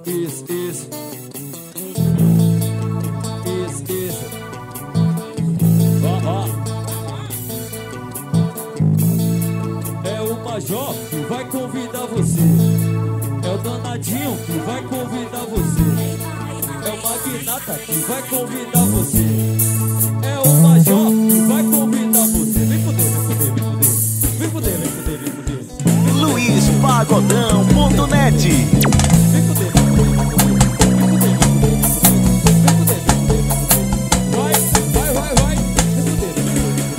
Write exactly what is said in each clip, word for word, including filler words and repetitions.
Isso, isso. Isso, isso. Ó, ó. É o Major que vai convidar você. É o Danadinho que vai convidar você. É o Magnata que vai convidar você. É o Major que vai convidar você. Vem fuder, vem fuder, vem fuder. Vem fuder, vem fuder, vem fuder. Luiz Pagodão ponto net. Vem fuder, vem fuder, vem fuder. Vem fuder, vem fuder, vem fuder. Vem fuder, vem fuder, vem fuder. Vai, vai, vai, vai. Vem fuder, vem fuder, vem fuder.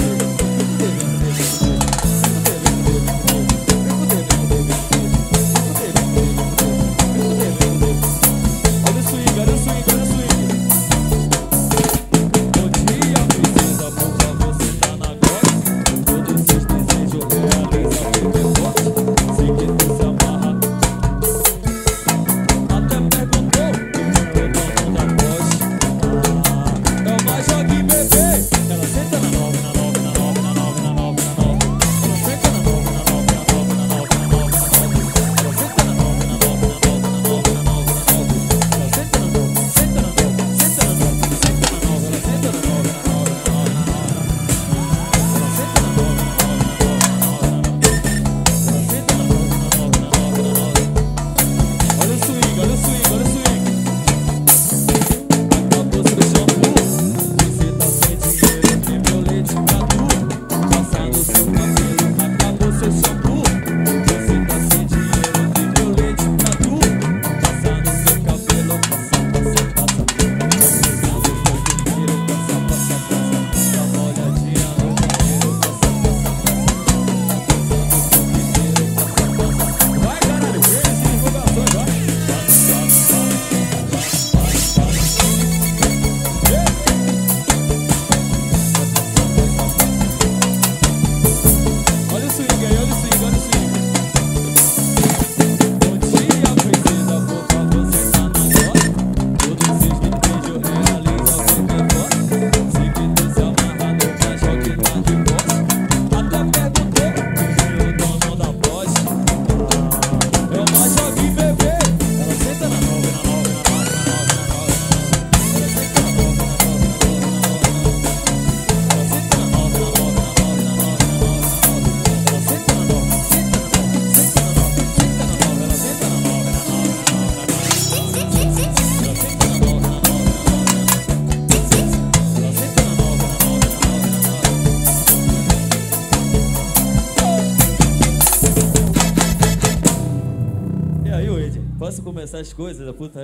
Posso começar as coisas da puta?